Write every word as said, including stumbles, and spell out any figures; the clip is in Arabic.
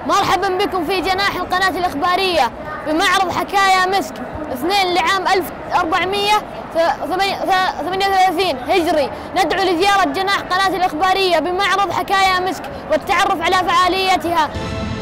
مرحبا بكم في جناح القناة الإخبارية بمعرض حكايا مسك اثنين لعام ألف وأربعمئة وثمانية وثلاثين هجري. ندعو لزيارة جناح قناة الإخبارية بمعرض حكايا مسك والتعرف على فعاليتها.